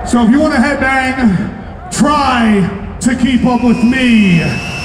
So if you want to headbang, try to keep up with me.